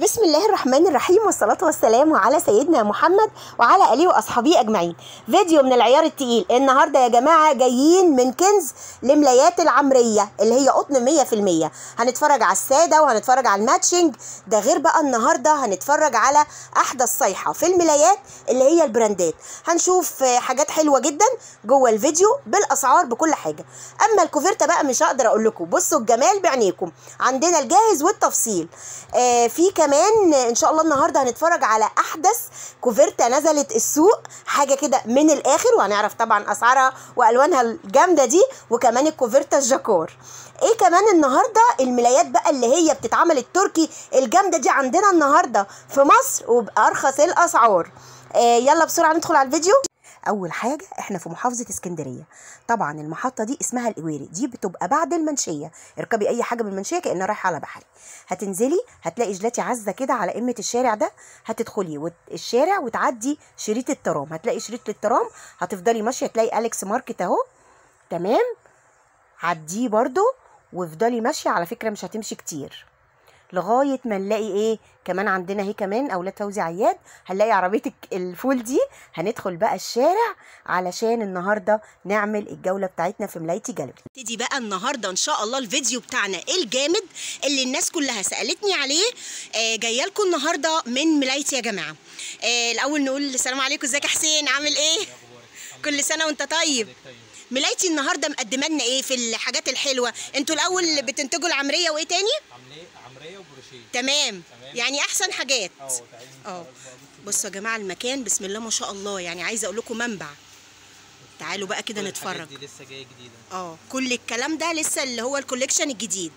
بسم الله الرحمن الرحيم، والصلاة والسلام على سيدنا محمد وعلى آله وأصحابه أجمعين. فيديو من العيار التقيل. النهاردة يا جماعة جايين من كنز لملايات العمرية اللي هي قطن 100%. هنتفرج على السادة وهنتفرج على الماتشنج ده، غير بقى النهاردة هنتفرج على أحدث صيحة في الملايات اللي هي البراندات. هنشوف حاجات حلوة جدا جوه الفيديو بالأسعار بكل حاجة. أما الكوفرتة بقى مش هقدر أقول لكم، بصوا الجمال بعينيكم، عندنا الجاهز والتفصيل. في كمان ان شاء الله النهارده هنتفرج على احدث كوفرتة نزلت السوق، حاجه كده من الاخر، وهنعرف طبعا اسعارها والوانها الجامده دي، وكمان الكوفرتة الجاكور. ايه كمان النهارده الملايات بقى اللي هي بتتعمل التركي الجامده دي عندنا النهارده في مصر وبارخص الاسعار. يلا بسرعه ندخل على الفيديو. اول حاجه احنا في محافظه اسكندريه. طبعا المحطه دي اسمها القويري، دي بتبقى بعد المنشيه. اركبي اي حاجه من المنشيه كانها رايحه على بحري، هتنزلي هتلاقي جلاتي عزه كده على قمه الشارع ده، هتدخلي الشارع وتعدي شريط الترام، هتلاقي شريط الترام، هتفضلي ماشيه تلاقي اليكس ماركت اهو، تمام، عديه برده وافضلي ماشيه، على فكره مش هتمشي كتير لغايه ما نلاقي ايه كمان عندنا اهي كمان اولاد فوزي عياد، هنلاقي عربيه الفول دي. هندخل بقى الشارع علشان النهارده نعمل الجوله بتاعتنا في ملايتي جاليري. نبتدي بقى النهارده ان شاء الله الفيديو بتاعنا الجامد اللي الناس كلها سالتني عليه. جايه لكم النهارده من ملايتي يا جماعه. الاول نقول السلام عليكم، ازيك يا حسين، عامل ايه؟ كل سنه وانت طيب. ملايتي النهارده مقدمه لنا ايه في الحاجات الحلوه؟ انتوا الاول بتنتجوا العمريه وايه تاني؟ عمريه وبروشيه. تمام، يعني احسن حاجات. بصوا يا جماعه المكان بسم الله ما شاء الله، يعني عايزه اقول لكم منبع. تعالوا بقى كده نتفرج. دي لسه جايه جديده. كل الكلام ده لسه اللي هو الكوليكشن الجديد.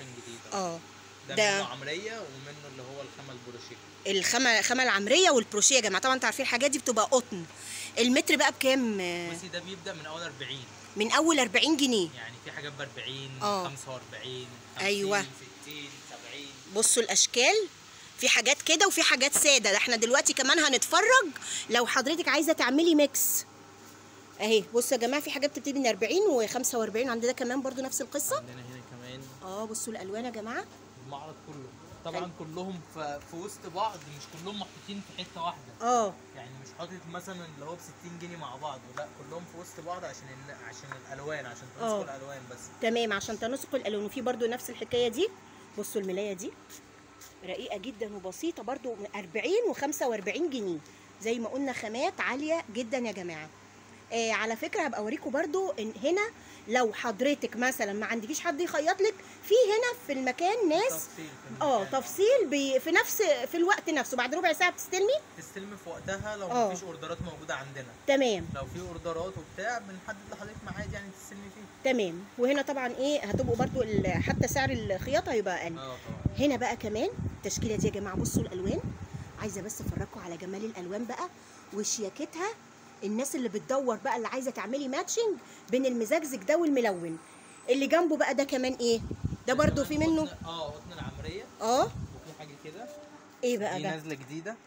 ده منه عمريه ومنه اللي هو الخامه البروشيه. الخامه العمريه والبروشيه يا جماعه. طبعا انتوا عارفين الحاجات دي بتبقى قطن. المتر بقى بكام؟ بصي ده بيبدا من اول 40. من اول 40 جنيه. يعني في حاجات ب 40 45 50 ايوه 60 70. بصوا الاشكال، في حاجات كده وفي حاجات ساده. ده احنا دلوقتي كمان هنتفرج لو حضرتك عايزه تعملي ميكس اهي. بصوا يا جماعه في حاجات بتبتدي من 40 و45. عندنا كمان برضو نفس القصه. عندنا هنا كمان بصوا الالوان يا جماعه. المعرض كله طبعا كلهم في وسط بعض، مش كلهم محطوطين في حته واحده. يعني مش حاطط مثلا اللي هو ب 60 جنيه مع بعض، لا كلهم في وسط بعض عشان الالوان، عشان تناسق الالوان بس. تمام، عشان تناسق الالوان. وفي برضو نفس الحكايه دي. بصوا الملايه دي رقيقه جدا وبسيطه برضو، 40 و45 جنيه زي ما قلنا، خامات عاليه جدا يا جماعه. على فكره هبقى اوريكم برضو إن هنا لو حضرتك مثلا ما عندكيش حد يخيط لك، في هنا في المكان ناس تفصيل في الوقت نفسه، بعد ربع ساعه بتستلمي في وقتها لو ما فيش اوردرات موجوده عندنا. تمام، لو في اوردرات وبتاع بنحدد لحضرتك ميعاد يعني تستلمي فيه. تمام. وهنا طبعا هتبقوا برضو حتى سعر الخياطه هيبقى اقل. طبعا. هنا بقى كمان التشكيله دي يا جماعه، بصوا الالوان، عايزه بس افرجكم على جمال الالوان بقى وشياكتها. الناس اللي بتدور بقى اللي عايزه تعملي ماتشنج بين المزجزج ده والملون. اللي جنبه بقى ده كمان ايه؟ ده برضو في منه قطن العمريه. وفي حاجه كده ايه بقى دي ده؟ نازله جديده.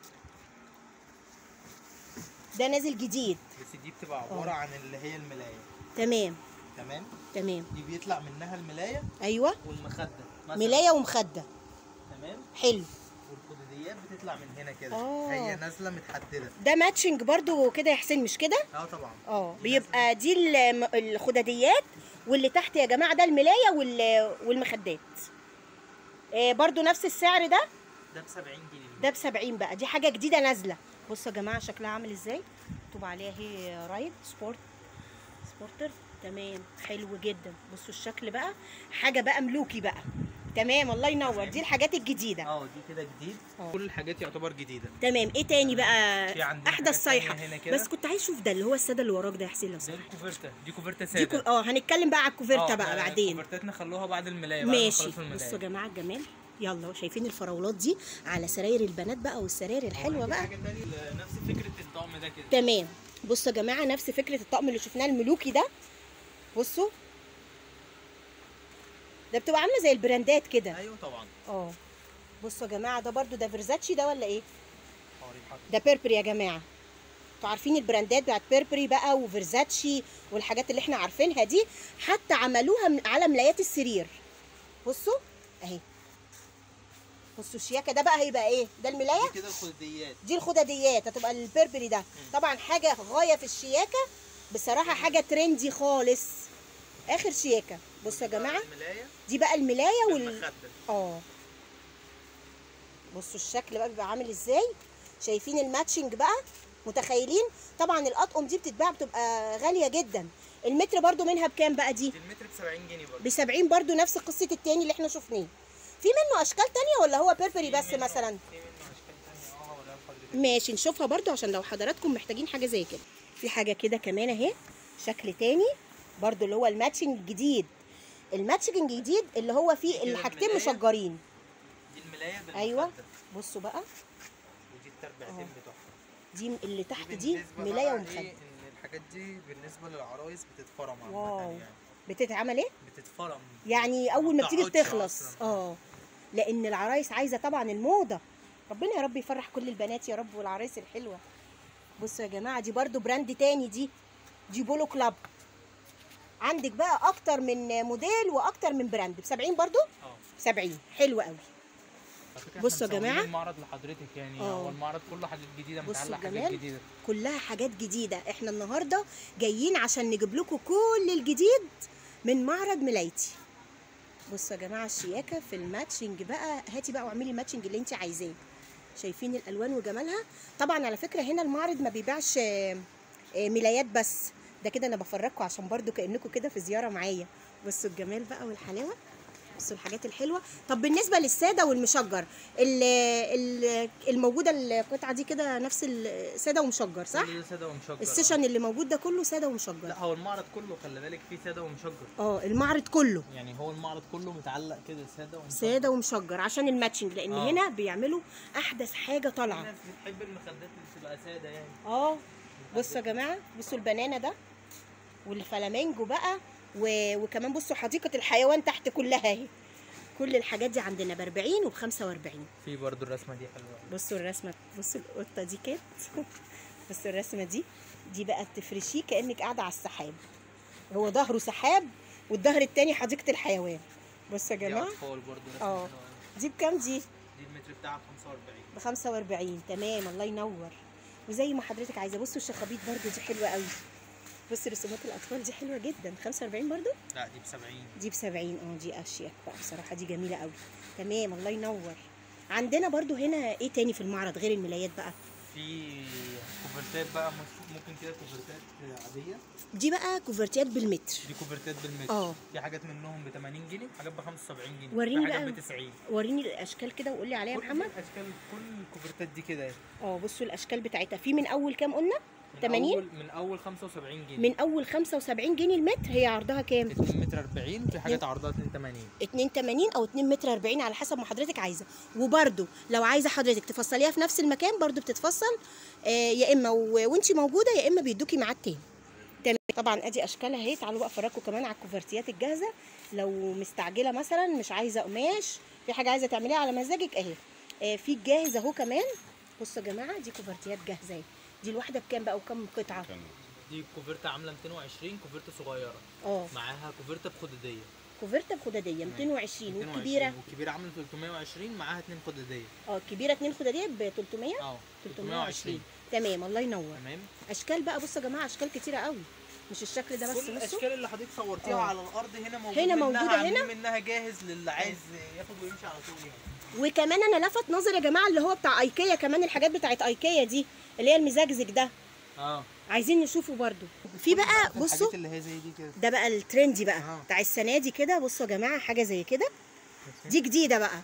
ده نازل جديد، بس دي بتبقى عباره عن اللي هي الملايه. تمام. دي بيطلع منها الملايه. ايوه، والمخده مثلا. ملايه ومخده. تمام، حلو. والخدوديات بتطلع من هنا كده. هي نازله متحدده. ده ماتشنج برضو كده يا حسين، مش كده؟ طبعا. بيبقى دي الخداديات، واللي تحت يا جماعه ده الملايه والمخدات. برضو نفس السعر ده. ده ب 70 جنيه. ده ب 70 بقى. دي حاجه جديده نازله. بصوا يا جماعه شكلها عامل ازاي، مكتوب عليها اهي رايد سبورتر. تمام، حلو جدا. بصوا الشكل بقى، حاجه بقى ملوكي بقى. تمام، الله ينور. دي الحاجات الجديده. دي كده جديد. كل الحاجات يعتبر جديده. تمام. ايه تاني بقى؟ في عندنا احدث صيحه. بس كنت عايز اشوف ده اللي هو الساده اللي وراك ده يا حسين لو سمحت. دي كوفرتة ساده. هنتكلم بقى على الكوفرتة بقى بعدين. كوفرتاتنا خلوها بعد الملايه. ماشي. بصوا يا جماعه الجمال. يلا، شايفين الفراولات دي على سراير البنات بقى والسراير الحلوه بقى. حاجه تانية نفس فكره الطقم ده كده. تمام. بصوا يا جماعه نفس فكره الطقم اللي شفناه الملوكي ده. بصوا ده بتبقى عامله زي البراندات كده. ايوه طبعا. بصوا يا جماعه ده برضو ده فيرزاتشي ده ولا ايه؟ ده بيربري يا جماعه. انتوا عارفين البراندات بتاعت بيربري بقى وفيرزاتشي والحاجات اللي احنا عارفينها دي، حتى عملوها على ملايات السرير. بصوا اهي بصوا الشياكه ده بقى هيبقى ايه؟ ده الملايه دي كده الخدديات، دي الخدديات هتبقى البربري ده. طبعا حاجه غايه في الشياكه بصراحه، حاجه ترندي خالص، اخر شياكه. بصوا يا جماعه دي بقى الملايه بصوا الشكل بقى بيبقى عامل ازاي، شايفين الماتشنج بقى؟ متخيلين؟ طبعا الاطقم دي بتبقى غاليه جدا. المتر برضو منها بكام بقى دي؟ المتر ب 70 جنيه برضو. ب 70 برضو، نفس قصه التاني اللي احنا شفناه. في منه اشكال تانية ولا هو بيربري بس مثلا؟ في منه اشكال تانية ولا حضرتك؟ ماشي نشوفها برضو عشان لو حضراتكم محتاجين حاجه زي كده. في حاجه كده كمان اهي، شكل تاني برضو اللي هو الماتشنج الجديد. الماتشنج الجديد اللي هو فيه الحاجتين مشجرين. دي الملايه بالمخده. ايوه بصوا بقى، ودي التربيعتين بتوعها. دي اللي تحت دي ملايه ومخده. ان الحاجات دي بالنسبه للعرايس بتتفرم واو. يعني. بتتعمل ايه؟ بتتفرم يعني اول ما بتيجي بتخلص. أصلاً. لان العرايس عايزه طبعا الموضه. ربنا يا رب يفرح كل البنات يا رب والعرايس الحلوه. بصوا يا جماعه دي برضو براند تاني، دي بولو كلاب. عندك بقى اكتر من موديل واكتر من براند ب 70 برضو. 70 حلوه قوي. بصوا يا جماعه المعرض لحضرتك يعني هو المعرض كله حاجات جديده، متعلق حاجات جديده، كلها حاجات جديده. احنا النهارده جايين عشان نجيب لكم كل الجديد من معرض ملايتي. بصوا يا جماعه الشياكه في الماتشنج بقى، هاتي بقى واعملي الماتشنج اللي انت عايزاه. شايفين الالوان وجمالها؟ طبعا على فكره هنا المعرض ما بيبيعش ملايات بس، ده كده انا بفرجكم عشان برضو كانكم كده في زياره معايا. بصوا الجمال بقى والحلاوه، بصوا الحاجات الحلوه. طب بالنسبه للساده والمشجر الموجوده القطعه دي كده نفس الساده ومشجر صح؟ ساده ومشجر. السيشن اللي موجود ده كله ساده ومشجر؟ لا هو المعرض كله خلي بالك فيه ساده ومشجر. المعرض كله يعني هو المعرض كله متعلق كده ساده ومشجر عشان الماتشنج، لان هنا بيعملوا احدث حاجه طالعه. الناس بتحب المخدات اللي تبقى ساده يعني. بصوا يا جماعه، بصوا البنانه ده والفلامينجو بقى وكمان بصوا حديقه الحيوان تحت كلها اهي. كل الحاجات دي عندنا ب 40 وب 45. في برضو الرسمه دي حلوه. بصوا الرسمه، بصوا القطه دي كده بصوا الرسمه دي بقى تفرشيه كانك قاعده على السحاب. هو ظهره سحاب والظهر التاني حديقه الحيوان. بصوا يا جماعه دي اطفال برضو رسمه. دي بكام دي؟ دي المتر بتاعها ب 45. ب 45 تمام. الله ينور. وزي ما حضرتك عايزه. بصوا الشخابيط برضو دي حلوه قوي. بص رسومات الاطفال دي حلوه جدا. 45 برضو؟ لا دي ب 70. دي ب 70. دي اشياء بقى بصراحه، دي جميله قوي. تمام الله ينور. عندنا برضو هنا ايه تاني في المعرض غير الملايات بقى؟ في كوفرتات بقى، ممكن كده كوفرتات عاديه. دي بقى كوفرتات بالمتر. دي كوفرتات بالمتر. في حاجات منهم ب 80 جنيه وحاجات ب 75 جنيه. وريني بقى ب 90. وريني الاشكال كده وقول لي عليها يا محمد. الاشكال كل الكوفرتات دي كده بصوا الاشكال بتاعتها. في من اول كام قلنا؟ 80. من اول 75 جنيه. من اول 75 جنيه المتر. هي عرضها كام؟ 2 متر 40 وفي حاجات عرضها 280. 280 او 2 متر 40 على حسب ما حضرتك عايزه. وبرده لو عايزه حضرتك تفصليها في نفس المكان برده بتتفصل، يا اما وانت موجوده يا اما بيدوكي ميعاد تاني. تمام. طبعا ادي اشكالها اهي. تعالوا بقى افرجكم كمان على الكوفرتيات الجاهزه. لو مستعجله مثلا مش عايزه قماش، في حاجه عايزه تعمليها على مزاجك اهي. في الجاهز اهو كمان. بصوا يا جماعه دي كوفرتيات جاهزه اهي. دي الواحده بكام بقى وكم قطعه؟ دي كوفرته عامله 220، كوفرته صغيره. معاها كوفرته بخدديه. كوفرته بخدديه 220. والكبيره؟ والكبيره عامله 320 معاها 2 خدديه. الكبيره 2 خدديه ب 300. 320. تمام الله ينور. تمام. اشكال بقى بصوا يا جماعه، اشكال كتيره قوي، مش الشكل ده بس. كل الاشكال اللي حضرتك صورتيها على الارض هنا موجوده. هنا موجوده هنا منها جاهز للي عايز ياخد ويمشي على طول يعني. وكمان انا لفت نظري يا جماعه اللي هو بتاع ايكيا، كمان الحاجات بتاعت ايكيا دي اللي هي المزجزج ده. عايزين نشوفه برده. في بقى بصوا اللي هي زي دي كده. ده بقى الترندي بقى بتاع السنه دي كده. بصوا يا جماعه حاجه زي كده، دي جديده بقى.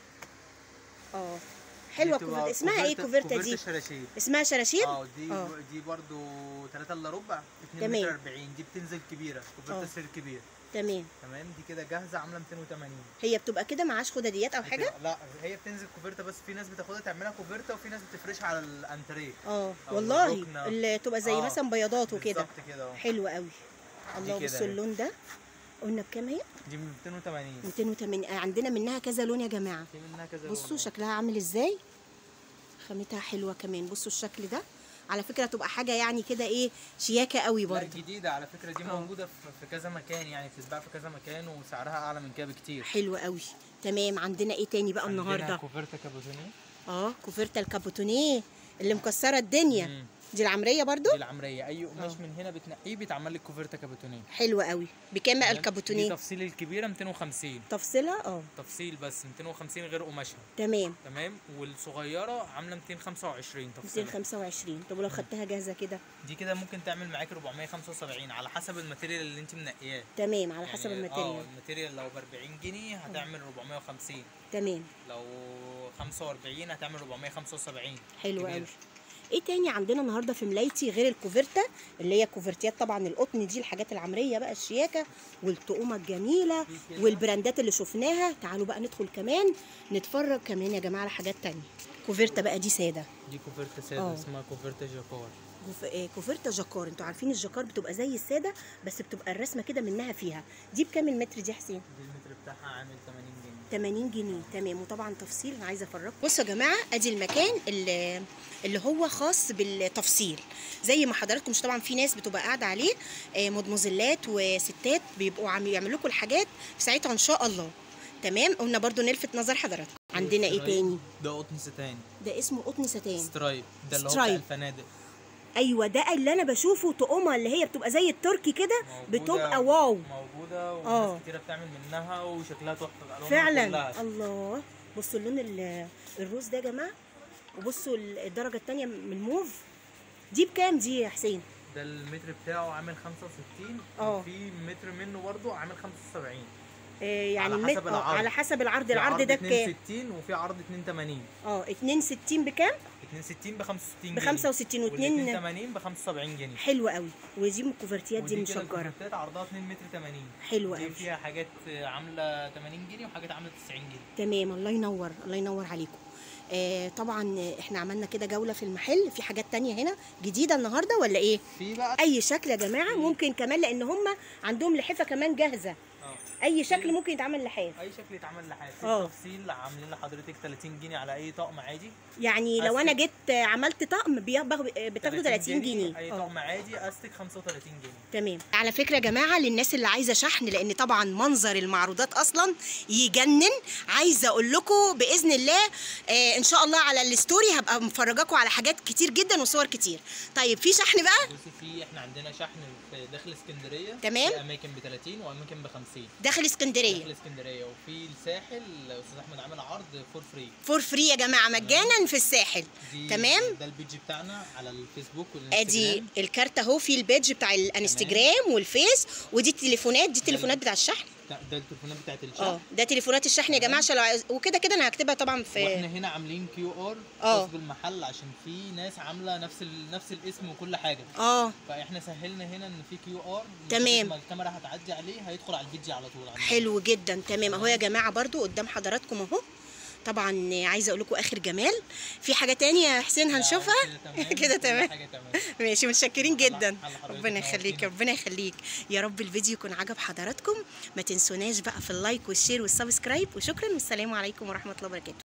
حلوه. كوفرته اسمها ايه الكوفرته دي؟ شراشيب. اسمها شراشيب. دي برضو 3 الا ربع 2 متر 40. دي بتنزل كبيره، كوفرته سير كبير. تمام. دي كده جاهزه عامله 280. هي بتبقى كده معاش خدديات او حاجه؟ لا هي بتنزل كوفرته بس. في ناس بتاخدها تعملها كوفرته وفي ناس بتفرشها على الانتريه. والله اللي تبقى زي مثلا بياضات وكده. بالظبط كده. حلوه قوي. الله. بصوا اللون ده قلنا بكام هي؟ دي 280. 280. عندنا منها كذا لون يا جماعه. في منها كذا لون. بصوا شكلها عامل ازاي، خامتها حلوه كمان. بصوا الشكل ده على فكره تبقى حاجه يعني كده ايه شياكه قوي برضه. جديده على فكره دي، موجوده في كذا مكان، يعني بتتباع في كذا مكان وسعرها اعلى من كده بكتير. حلو قوي. تمام. عندنا ايه تاني بقى النهارده؟ عندنا كوفرتا كابوتونيه. كوفرتا الكابوتونيه اللي مكسره الدنيا. دي العمريه برضو؟ دي العمريه، اي قماش من هنا بتنقيه بيتعمل لك كوفرتا كابوتونيه. حلو قوي. بكام بقى الكابوتونيه؟ دي تفصيل الكبيره 250 تفصيلها تفصيل بس 250 غير قماشها. تمام. والصغيره عامله 225 تفصيل. 225. طب ولو خدتها جاهزه كده؟ دي كده ممكن تعمل معاك 475 على حسب الماتيريال اللي انت منقياه. تمام، على حسب الماتيريال. الماتيريال لو ب 40 جنيه هتعمل 450. تمام. لو 45 هتعمل 475. حلو قوي. ايه تاني عندنا النهارده في ملايتي غير الكوفرتا اللي هي كوفرتيات طبعا القطن دي، الحاجات العمريه بقى الشياكه والطقومه الجميله والبراندات اللي شفناها. تعالوا بقى ندخل كمان نتفرج كمان يا جماعه على حاجات تانية. كوفرتا بقى دي ساده. دي كوفرتا ساده اسمها كوفرتا جاكار. كوفرتا جاكار. انتوا عارفين الجاكار بتبقى زي الساده بس بتبقى الرسمه كده منها فيها. دي بكام المتر دي يا حسين؟ دي المتر بتاعها عامل 80 جنيه. 80 جنيه. تمام. وطبعا تفصيل انا عايزه افرجكم. بصوا يا جماعه ادي المكان اللي هو خاص بالتفصيل زي ما حضراتكم. مش طبعا في ناس بتبقى قاعده عليه مدمزلات وستات بيبقوا يعملوا لكم الحاجات في ساعتها ان شاء الله. تمام. قلنا برضو نلفت نظر حضراتكم. عندنا ايه تاني؟ ده قطن ستان. ده اسمه قطن ستان سترايب. ده اللي هو بتاع الفنادق. ايوه ده اللي انا بشوفه طقمه اللي هي بتبقى زي التركي كده بتبقى واو. موجوده وناس كتيره بتعمل منها وشكلها تحفه فعلا كلها. الله. بصوا اللون الروز ده يا جماعه، وبصوا الدرجه الثانيه من الموف. دي بكام دي يا حسين؟ ده المتر بتاعه عامل 65 وفي متر منه برضه عامل 75. يعني على حسب العرض. العرض ده بكام؟ 62 وفي عرض 82. 62 بكام؟ 62 ب 65 جنيه. ب 65 و2 82 ب 75 جنيه. حلو قوي. ودي من الكوفرتيات دي مشجره. الكوفرتيات عرضها 2 متر 80. حلو قوي. دي فيها حاجات عامله 80 جنيه وحاجات عامله 90 جنيه. تمام. الله ينور. الله ينور عليكم. طبعا احنا عملنا كده جوله في المحل. في حاجات تانية هنا جديده النهارده ولا ايه؟ في بقى اي شكل يا جماعه ممكن كمان، لان هم عندهم لحفه كمان جاهزه. اي شكل ممكن يتعمل لحاف. اي شكل يتعمل لحاف. في تفصيل عاملين لحضرتك 30 جنيه على اي طقم عادي. يعني لو انا جيت عملت طقم بتاخده 30 جنيه. اي طقم عادي استك 35 جنيه. تمام. على فكره يا جماعه للناس اللي عايزه شحن، لان طبعا منظر المعروضات اصلا يجنن. عايزه اقول لكم باذن الله ان شاء الله على الستوري هبقى مفرجاكم على حاجات كتير جدا وصور كتير. طيب في شحن بقى؟ بصي احنا عندنا شحن في داخل اسكندريه. تمام. في اماكن ب 30 واماكن ب 50. داخل اسكندريه. داخل اسكندريه. وفي الساحل استاذ احمد عامل عرض فور فري يا جماعه مجانا في الساحل. تمام. ده البيج بتاعنا على الفيسبوك والانستجرام. ادي الكارت اهو في البيج بتاع الانستجرام والفيس. ودي التليفونات. دي التليفونات بتاع الشحن. ده التليفونات بتاعت الشحن. ده تليفونات الشحن يا جماعه عشان لو وكده كده انا هكتبها طبعا في. واحنا هنا عاملين QR خاص بالمحل عشان في ناس عامله نفس الاسم وكل حاجه. فاحنا سهلنا هنا ان في QR. تمام. لما الكاميرا هتعدي عليه هيدخل على الفيديو على طول. حلو جدا. تمام. اهو يا جماعه برضو قدام حضراتكم اهو. طبعا عايزه اقول لكم اخر جمال. في حاجه تانية يا حسين هنشوفها؟ كده تمام. ماشي. متشكرين جدا. ربنا يخليك. ربنا يخليك. يا رب الفيديو يكون عجب حضراتكم. ما تنسوناش بقى في اللايك والشير والسبسكرايب. وشكرا والسلام عليكم ورحمه الله وبركاته.